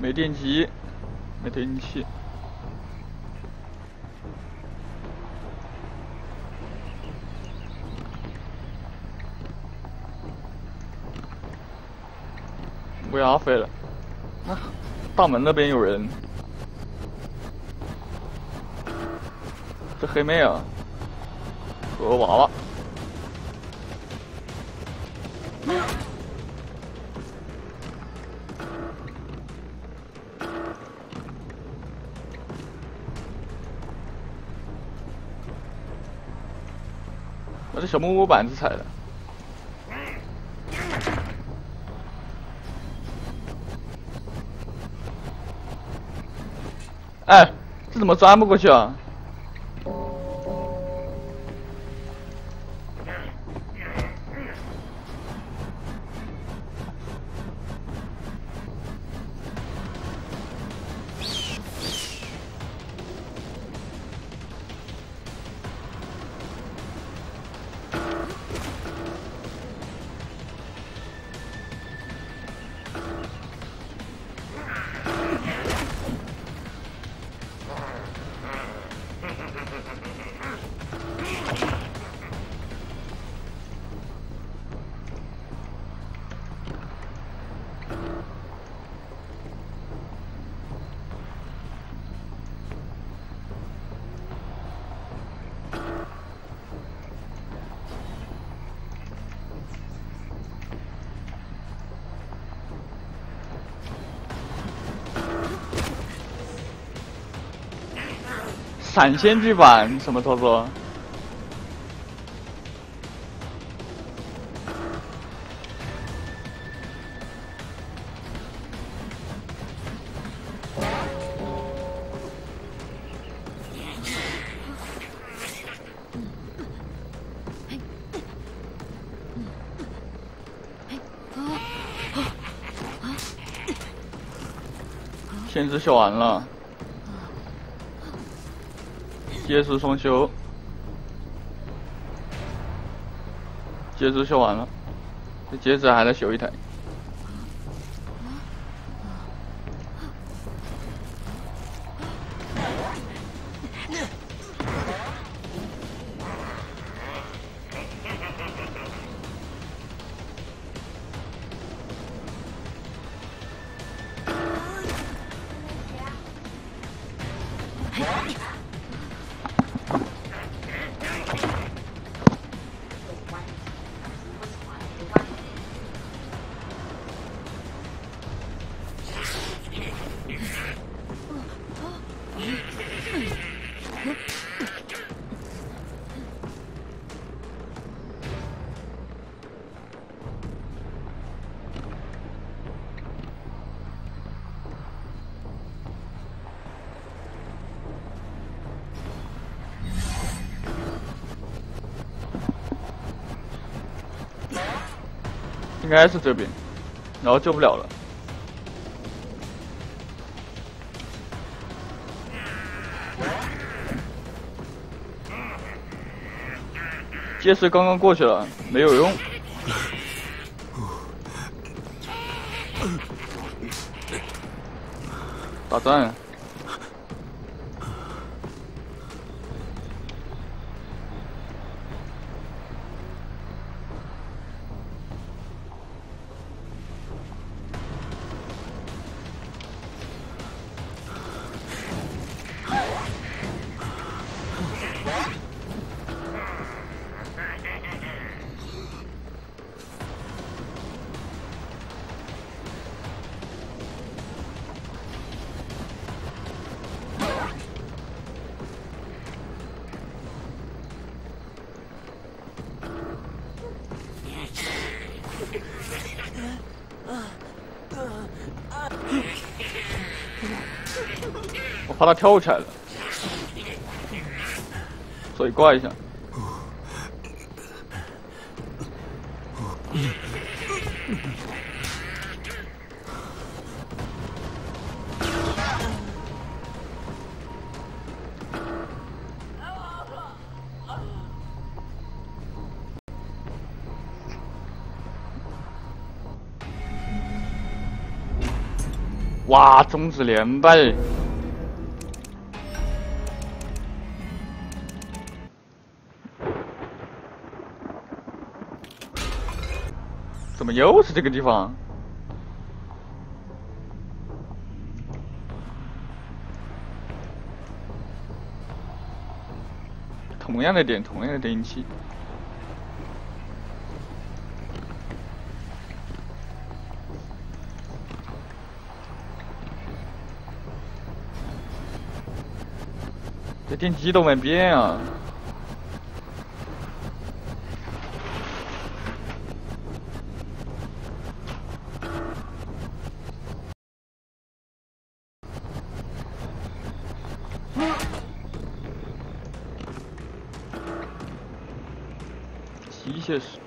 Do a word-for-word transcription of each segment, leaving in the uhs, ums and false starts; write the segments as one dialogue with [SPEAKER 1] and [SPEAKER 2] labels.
[SPEAKER 1] 没电机，没推进器。乌鸦飞了，啊，大门那边有人。这黑妹啊，和娃娃。 把这小木木板子踩了。哎，这怎么钻不过去啊？闪现巨版什么操作？限制修完了。 结束双修，戒指修完了，这戒指还得修一台。应该是这边，然后救不了了。戒指刚刚过去了，没有用。打战。 我怕他跳起来了，所以挂一下。 哇，种子连败！怎么又是这个地方？同样的点，同样的电器。 这电机都没变啊！机械师，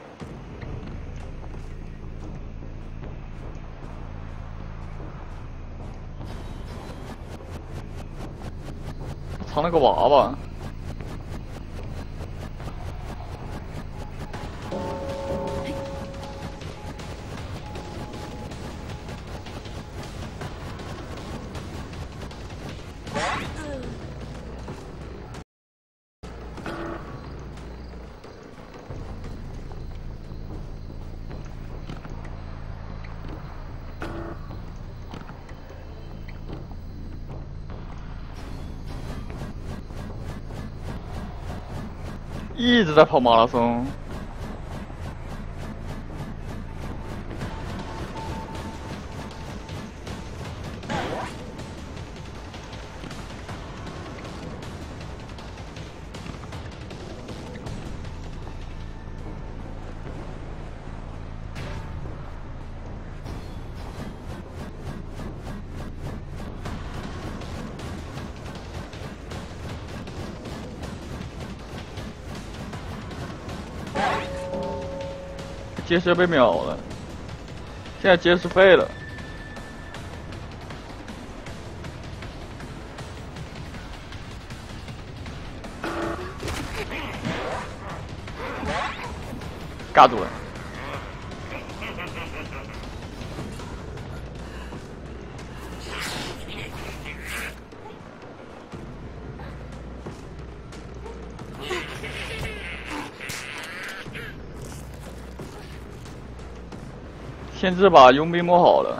[SPEAKER 1] 藏了个娃娃。 一直在跑马拉松。结石被秒了，现在结石废了。尬住了。先知把佣兵摸好了，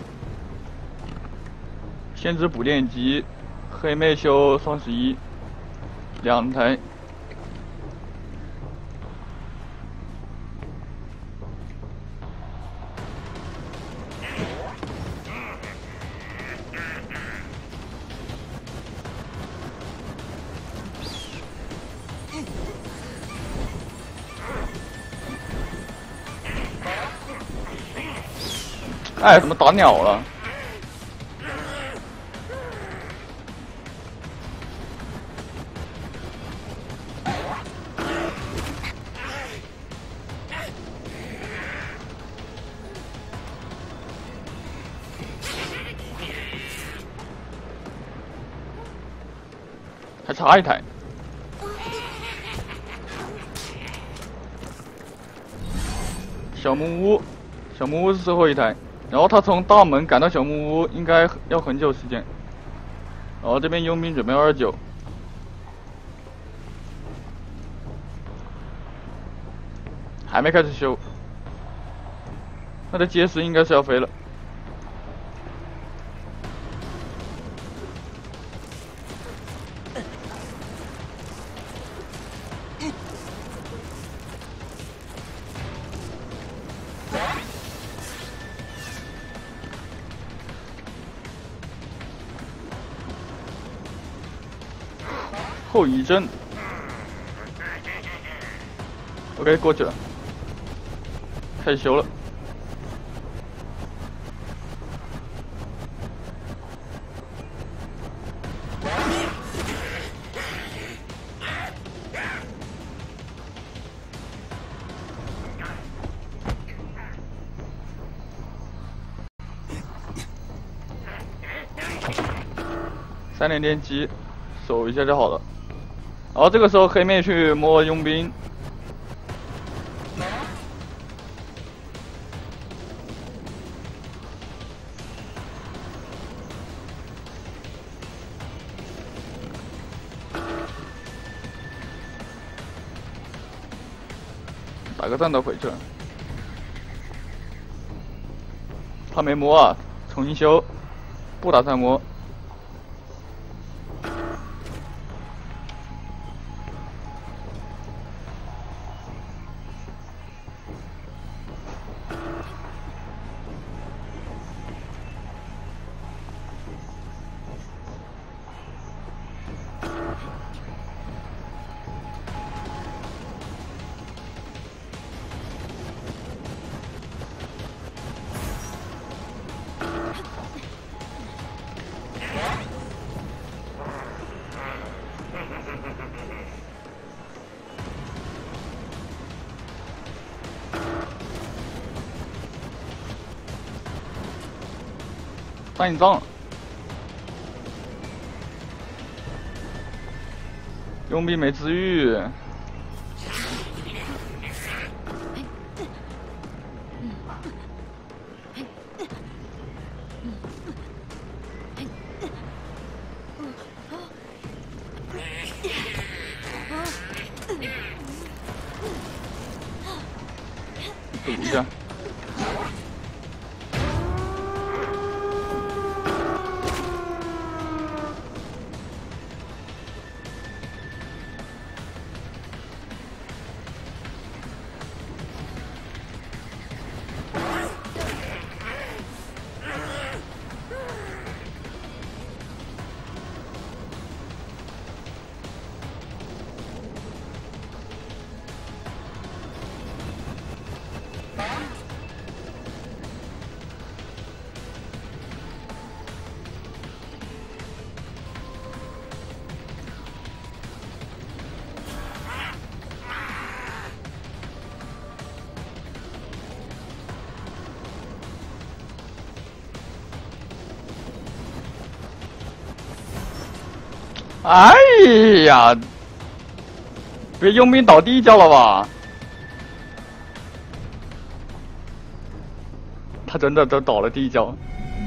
[SPEAKER 1] 先知补电机，黑妹修双十一，两台。哎，怎么打鸟了？还差一台。小木屋，小木屋是最后一台。 然后他从大门赶到小木屋，应该要很久时间。然后这边佣兵准备二九，还没开始修，他的结石应该是要飞了。后遗症 ，OK， 过去了，开始修了。三连电机，守一下就好了。 然后这个时候黑妹去摸佣兵， 下个站都回去了。他没摸啊，重新修，不打算摸。打硬仗，佣兵没治愈。堵一下。哎呀，别佣兵倒地脚了吧？他真的都倒了地脚。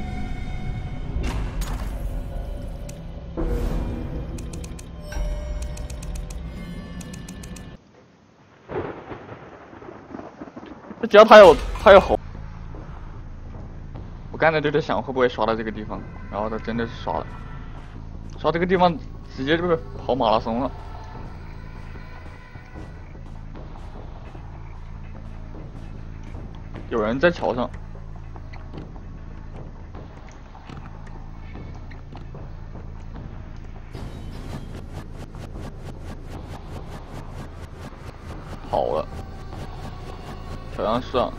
[SPEAKER 1] 只要他有他有红，我刚才就在想会不会刷到这个地方，然后他真的是刷了，刷这个地方直接就是跑马拉松了。有人在桥上。跑了，桥上上。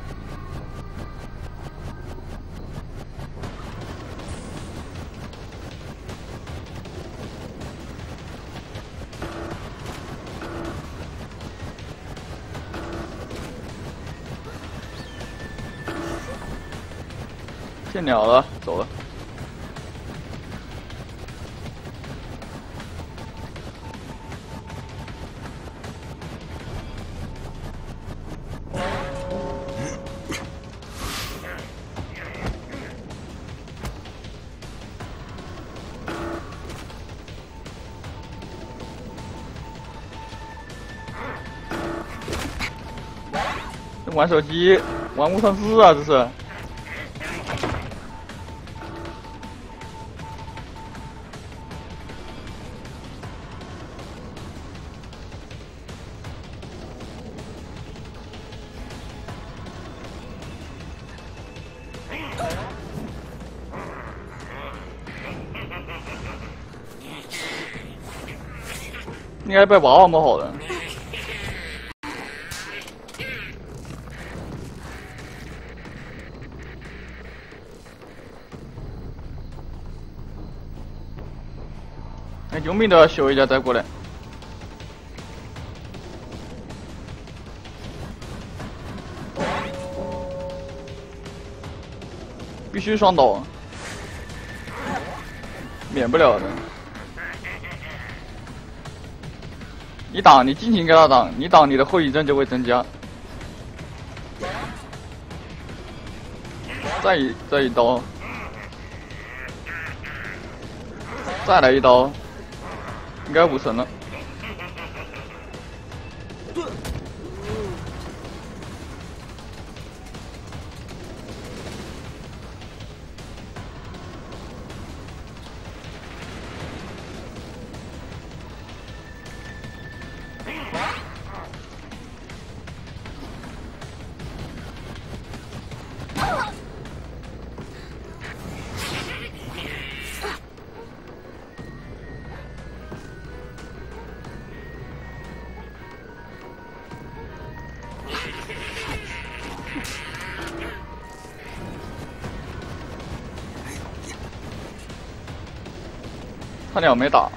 [SPEAKER 1] 见鸟了，走了。玩手机，玩无双四啊，这是。应该被娃娃摸好的。那佣兵都要修一下再过来。必须双刀，免不了的。你挡，你尽情给他挡，你挡你的后遗症就会增加。再一再一刀，再来一刀，应该无神了。 他俩没打。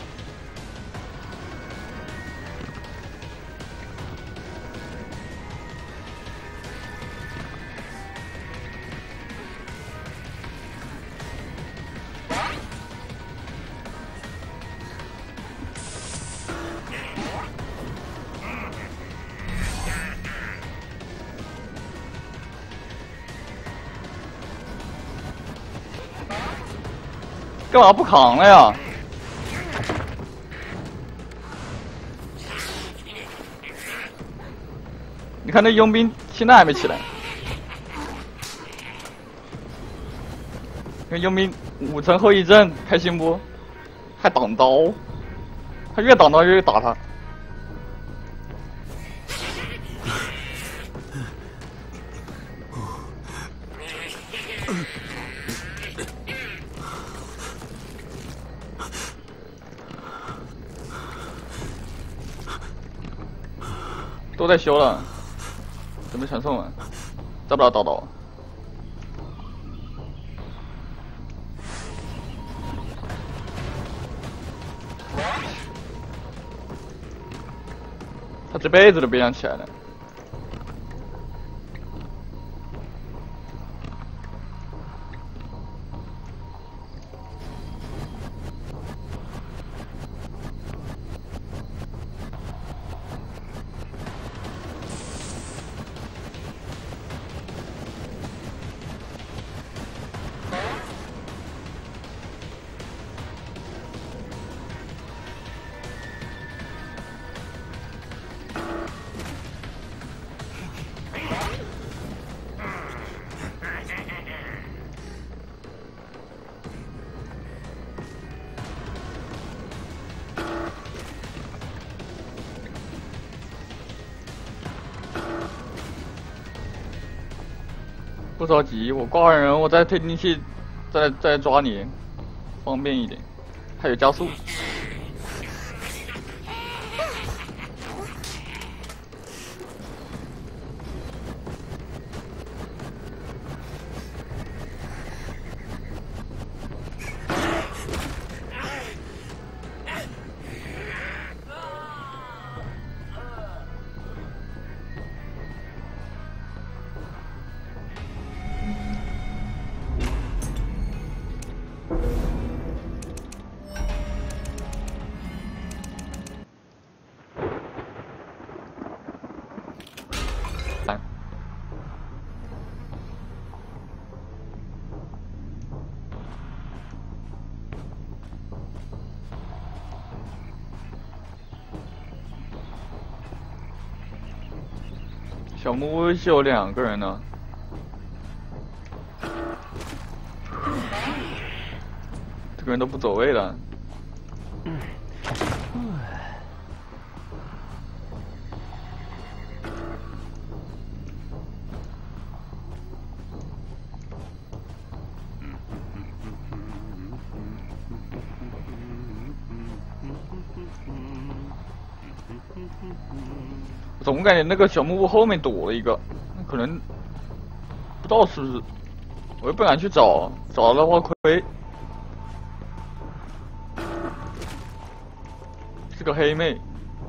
[SPEAKER 1] 干嘛不扛了呀？你看那佣兵现在还没起来，那佣兵五层后遗症，开心不？还挡刀，他越挡刀越打他。都在修了，准备传送了，再不了叨叨。他这辈子都别想起来了。不着急，我挂完人，我再推进器，再再抓你，方便一点，还有加速。小木屋是有两个人呢，这个人都不走位了。总感觉那个小木屋后面躲了一个，可能不知道是不是，我又不敢去找，找的话亏。是个黑妹。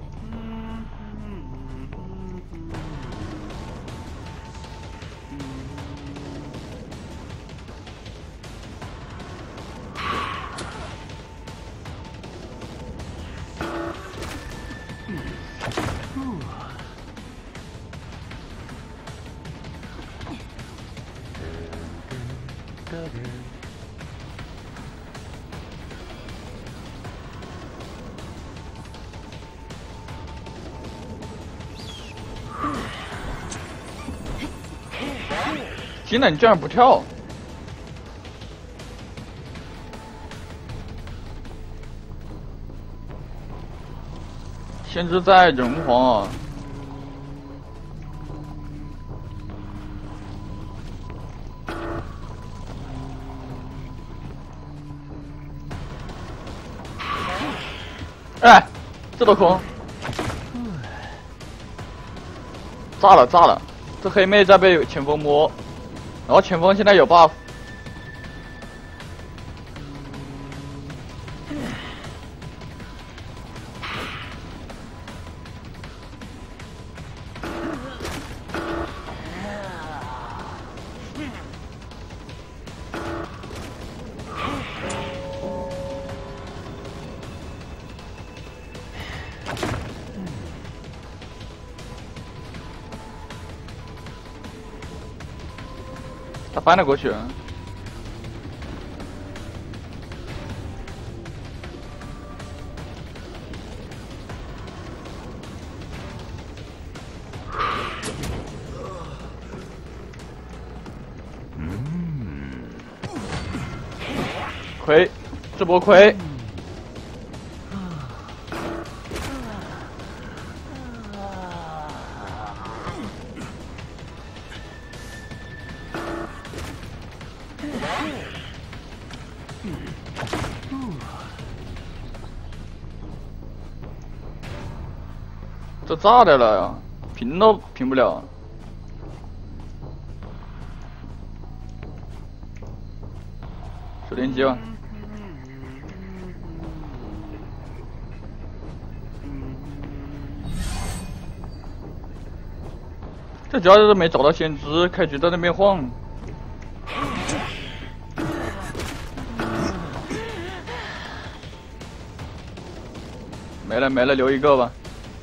[SPEAKER 1] 天哪，你居然不跳！限制在人皇啊！哎，这都空！炸了炸了！这黑妹在被前锋摸。然后前锋现在有 buff， 他翻了过去。亏，这波亏。这炸掉了呀，平都平不了。手电机吧。这家伙都没找到先知，开局在那边晃。没了没了，留一个吧。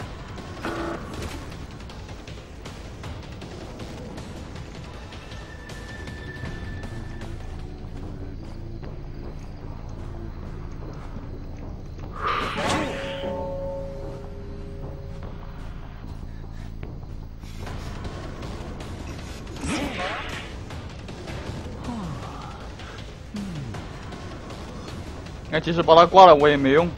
[SPEAKER 1] 那即使把他挂了，我也没用。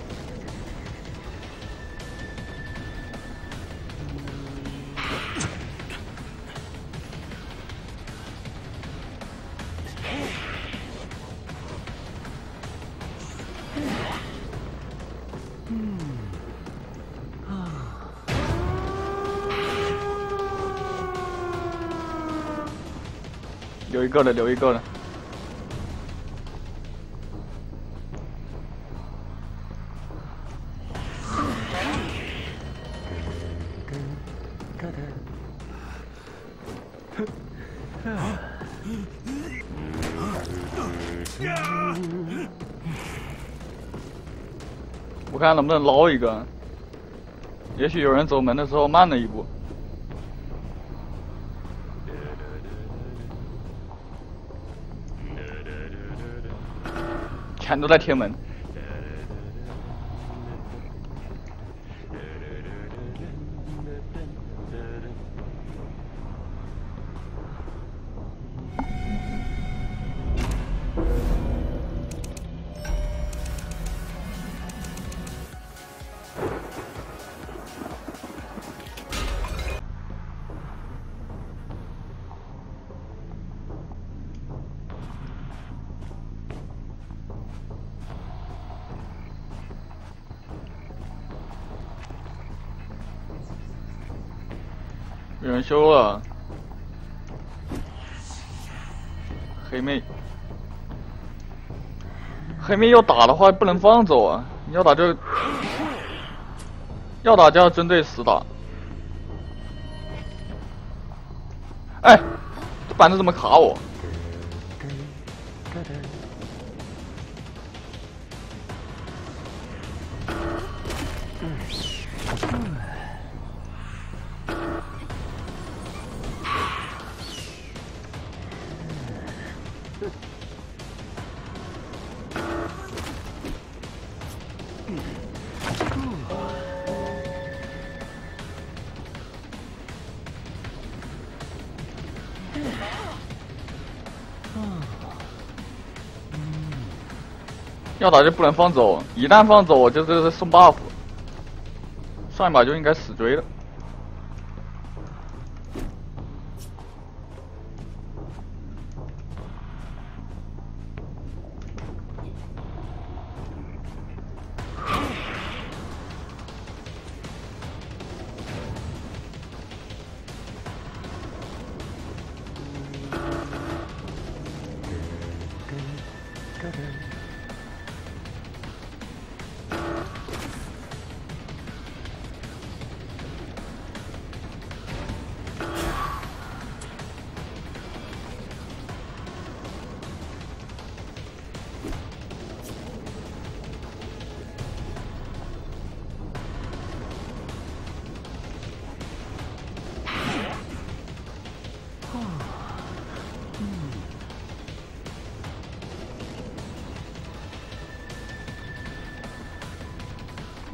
[SPEAKER 1] 留一个了，留一个了。我看能不能捞一个，也许有人走门的时候慢了一步。全都在贴门。有人修了，黑妹，黑妹要打的话不能放走啊，要打就要打就要针对死打。哎，这板子怎么卡我？要打就不能放走，一旦放走我就是送 buff。上一把就应该死追了。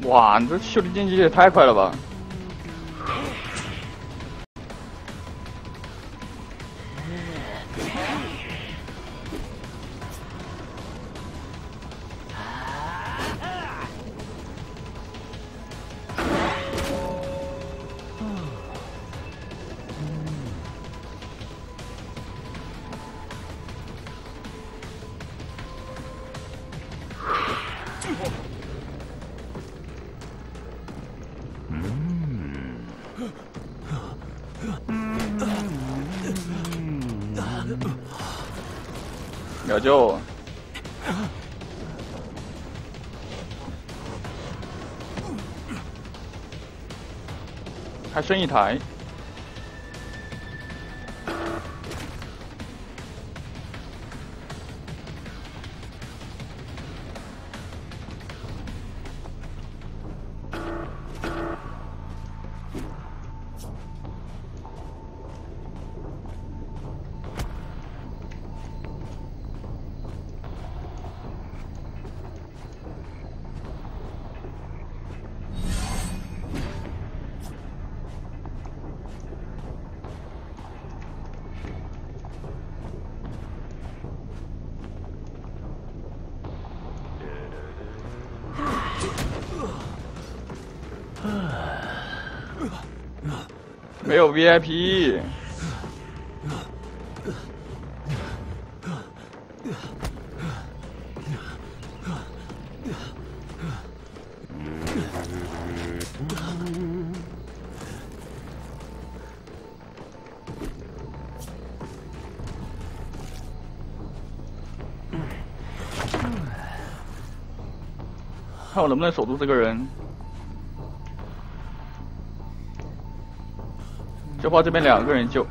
[SPEAKER 1] 哇，你这秀的进击也太快了吧！秒救！还剩一台。没有 V I P。看我能不能守住这个人。就怕这边两个人救。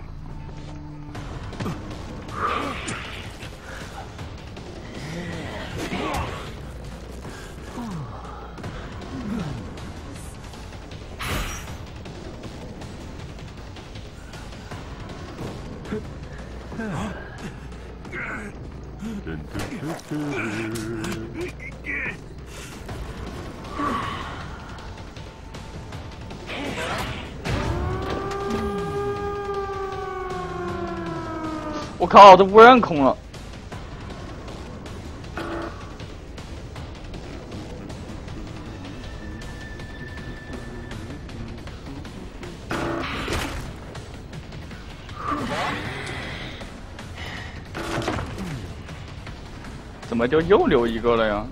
[SPEAKER 1] 我靠，这无人空了。怎么就又留一个了呀？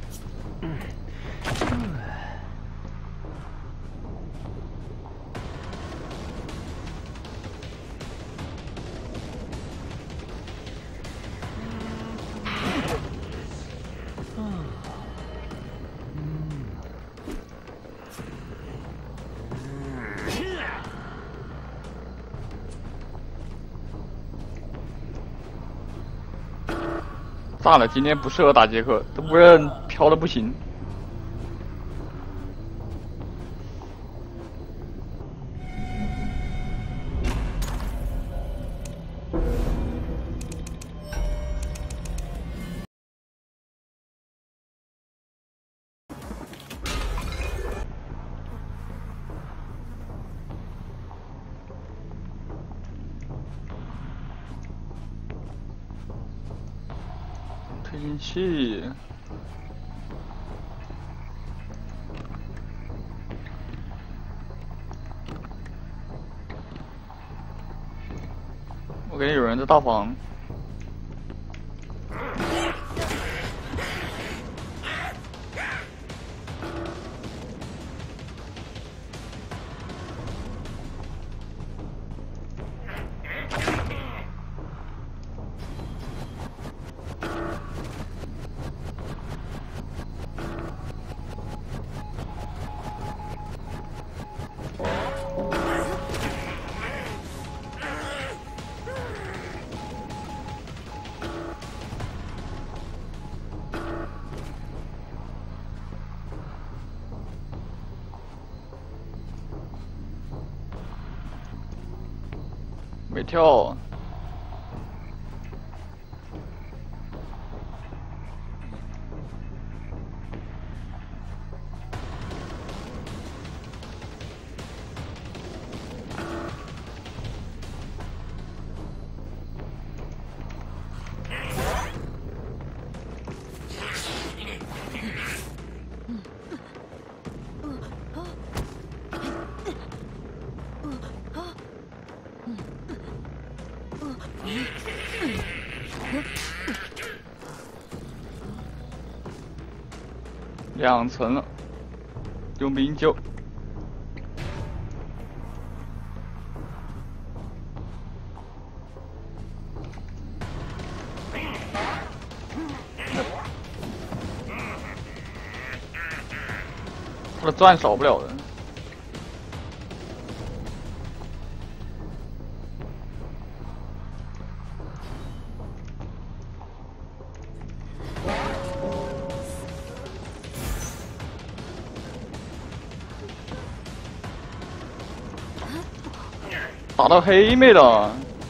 [SPEAKER 1] 炸了！今天不适合打杰克，这无人飘的不行。推进器，我感觉有人在大房。没跳。 两层了，用兵救。他的钻少不了的。打到黑妹了。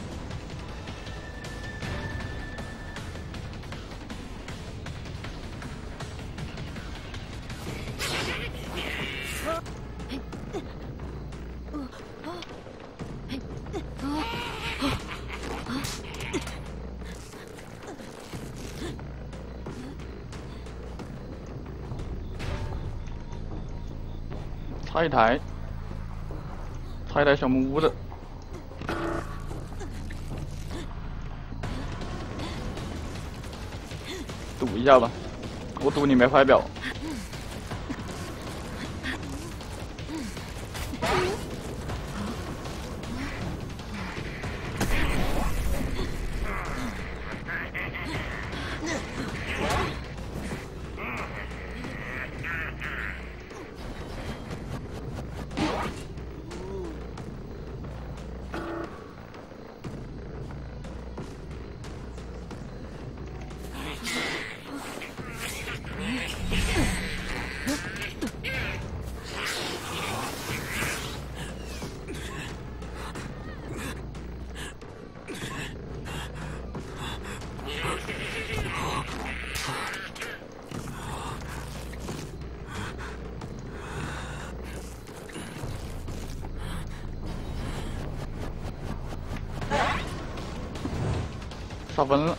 [SPEAKER 1] 差一台，差一台小木屋的。赌一下吧，我赌你没怀表。杀分了。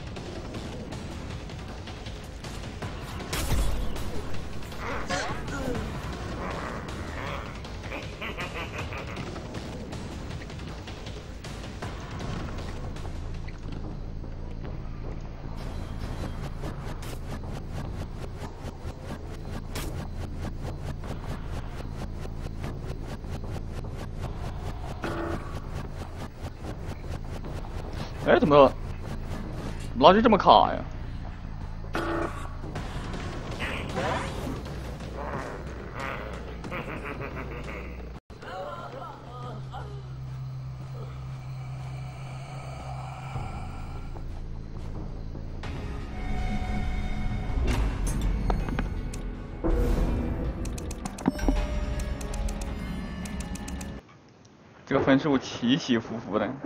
[SPEAKER 1] 哎，怎么垃圾这么卡呀？这个分数起起伏伏的。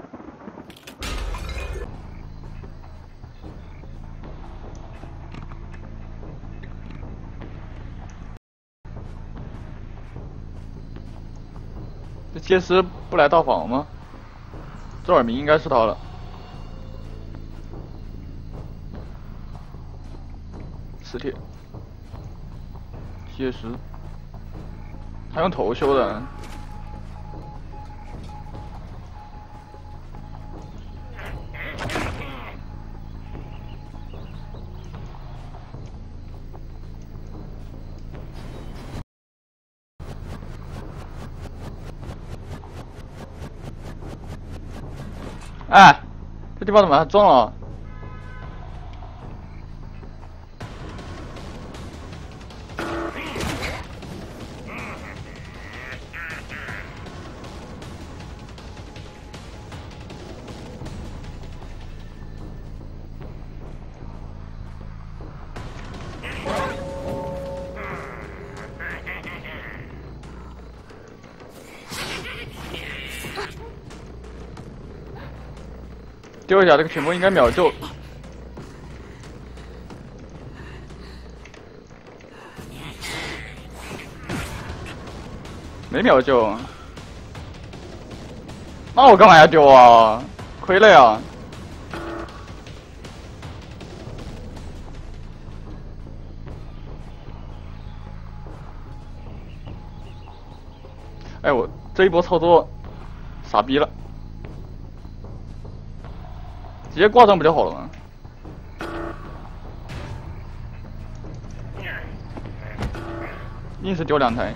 [SPEAKER 1] 这切斯不来大房吗？周尔明应该是他了。磁铁，切斯，他用头修的。哎，这地方怎么还撞了？丢一下这个群魔应该秒救。没秒救。那我干嘛要丢啊？亏了呀！哎，我这一波操作傻逼了。 直接挂上不就好了吗？硬是丢两台。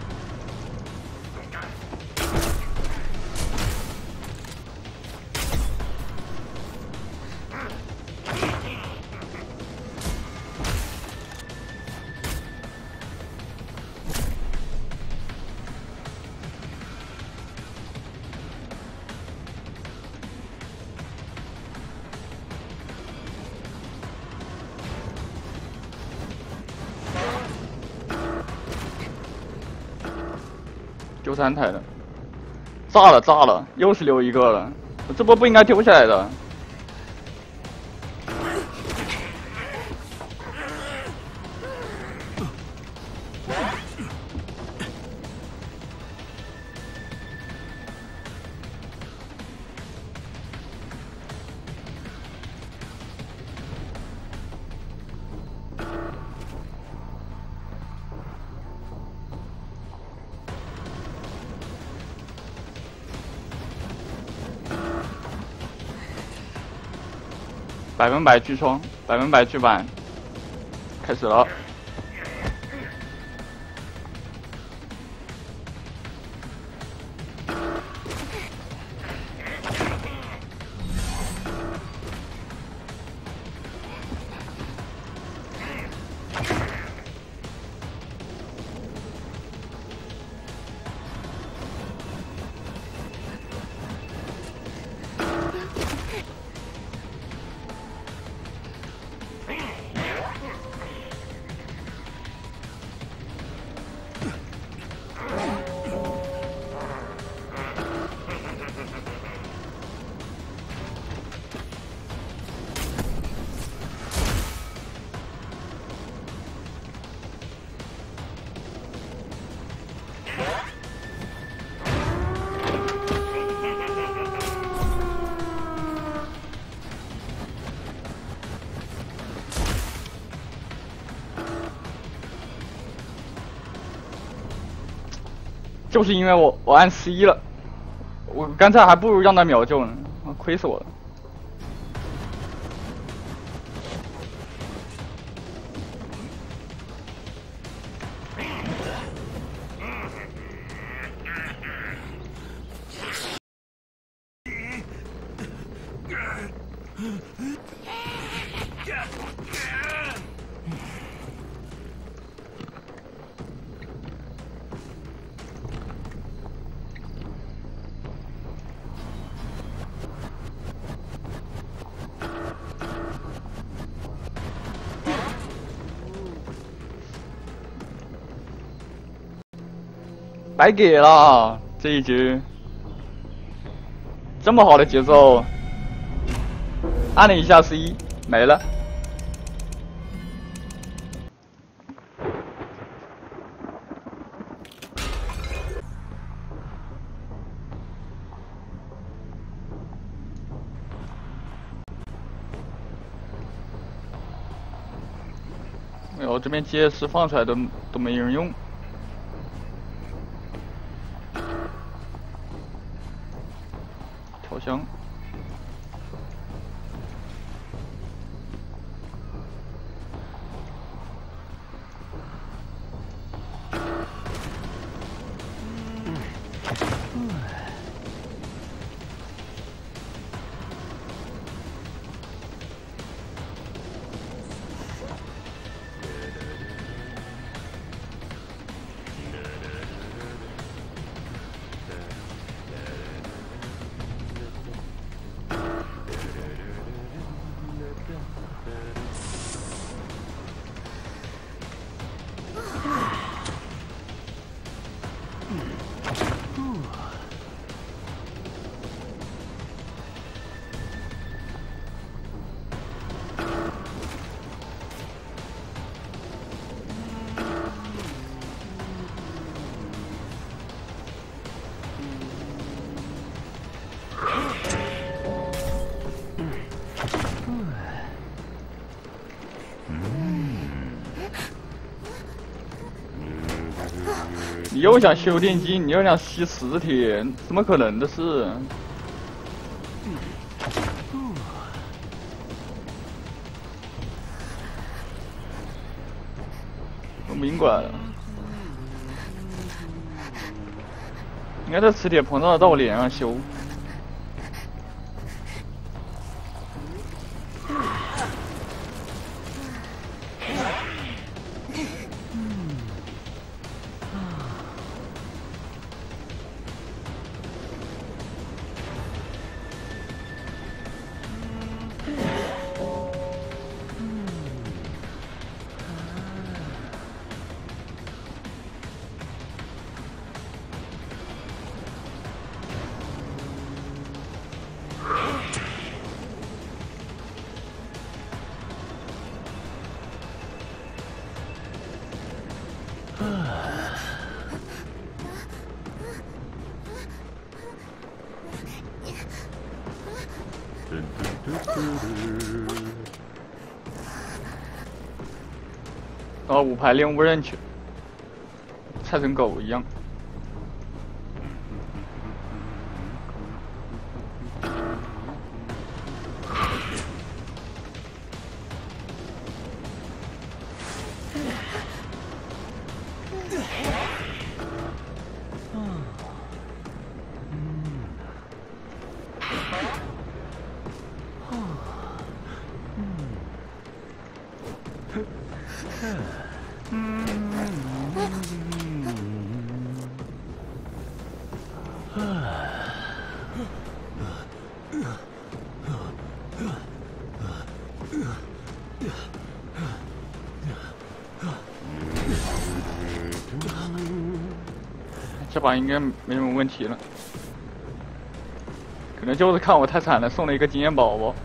[SPEAKER 1] 丢三台了，炸了炸了，又是留一个了，我这波不应该丢下来的。百分百巨冲，百分百巨板，开始了。就是因为我我按 C 了，我刚才还不如让他秒救呢，亏死我了。白给了这一局，这么好的节奏，按了一下 C 没了。哎呦，这边结石放出来都都没人用。跳箱。你又想修电机，你又想吸磁铁，怎么可能的事？ 命过来了。应该这磁铁碰到了，到我脸上修。哦，五排练无人去，踩成狗一样。这把应该没什么问题了，可能就是看我太惨了，送了一个经验宝宝。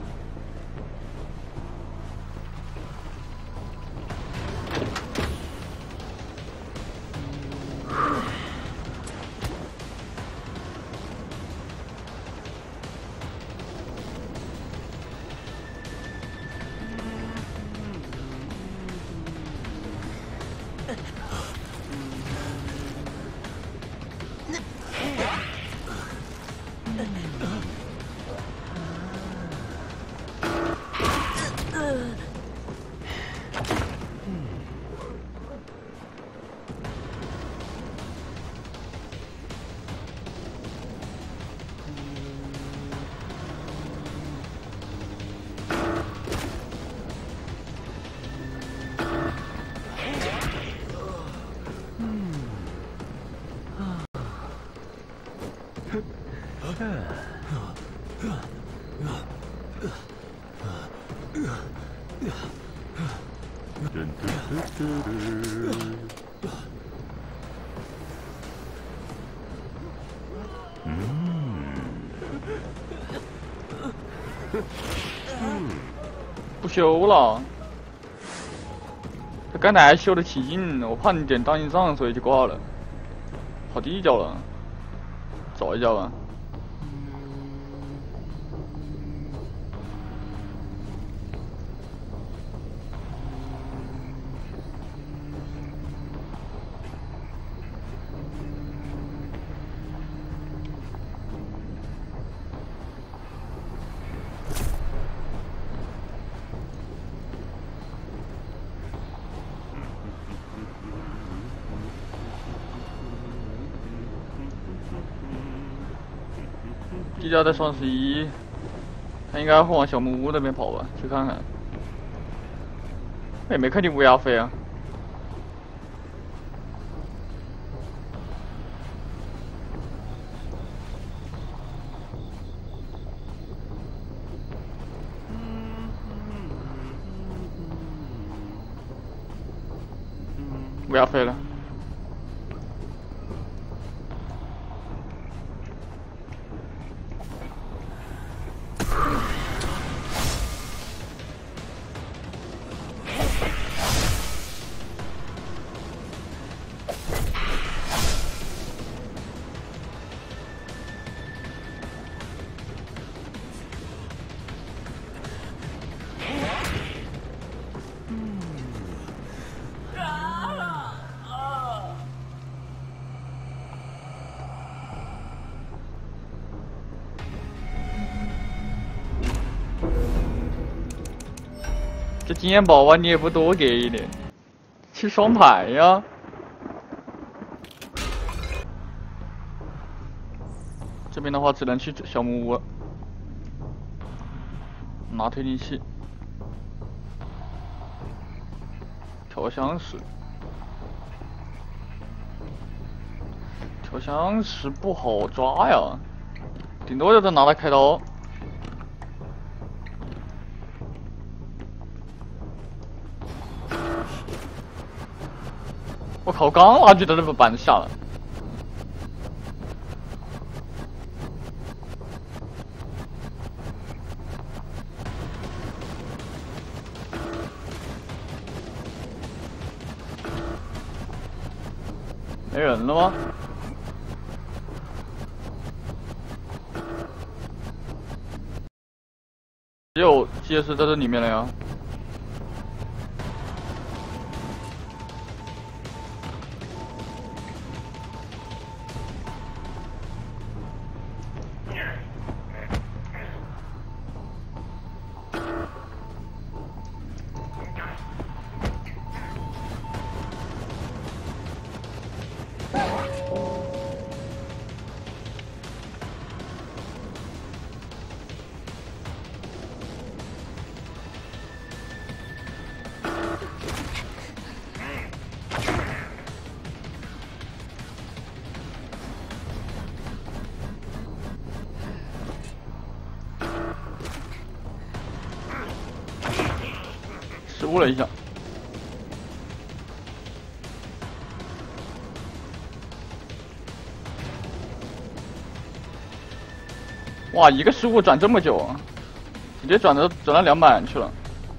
[SPEAKER 1] 不修了，他刚才还修得起劲，我怕你点当心上，所以就挂了。跑第一脚了，找一脚吧。地窖在双十一，他应该会往小木屋那边跑吧？去看看。也没看见乌鸦飞啊。乌鸦飞了。这经验宝宝你也不多给一点，其去双排呀。这边的话只能去小木屋，拿推进器，调香石。 调香石不好抓呀，顶多就是拿来开刀。我靠，刚拿举的那个板子下了。没人了吗？ 只有结石在这里面了呀。失误了一下，哇，一个失误转这么久，直接转到转到两百去了。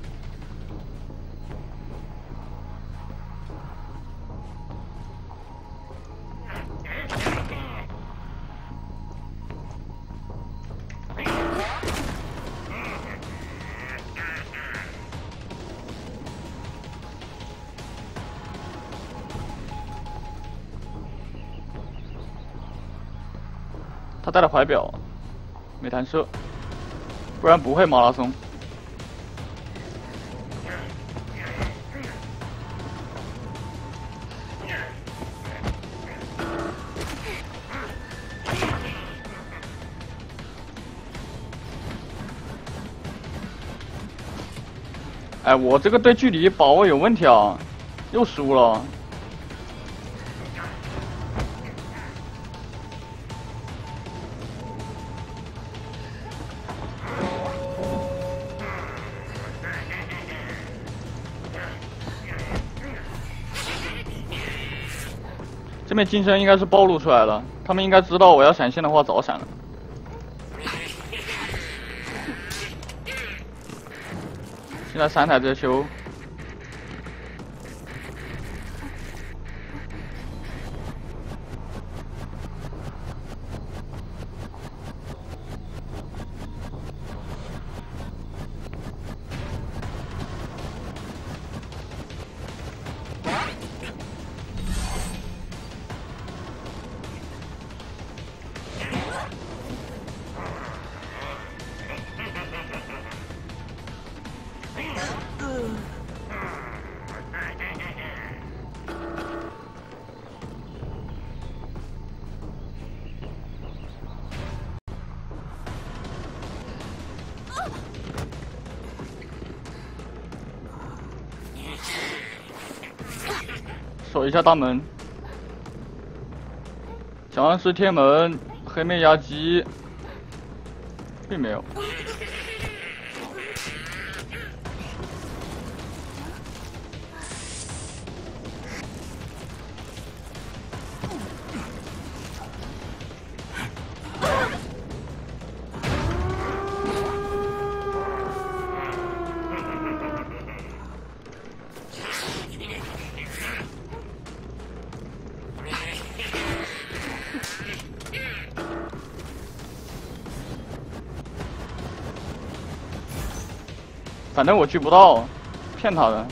[SPEAKER 1] 他带了怀表，没弹射，不然不会马拉松。哎，我这个对距离把握有问题啊，又失误了。 这边金身应该是暴露出来了，他们应该知道我要闪现的话早闪了。现在三台在修。 守一下大门，僵尸贴门，黑妹压机，并没有。反正我聚不到，骗他的。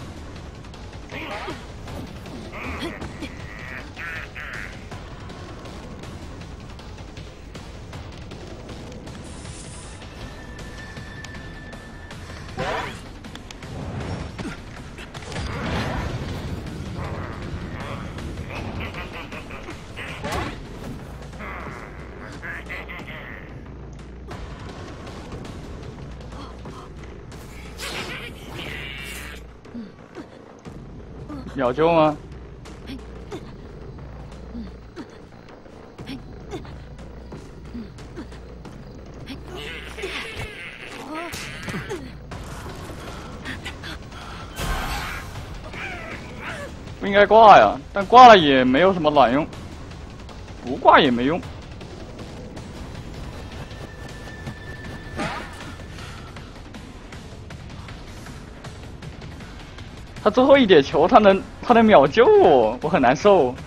[SPEAKER 1] 秒救吗？不应该挂呀，但挂了也没有什么卵用，不挂也没用。他最后一点球，他能他能秒救我，我很难受。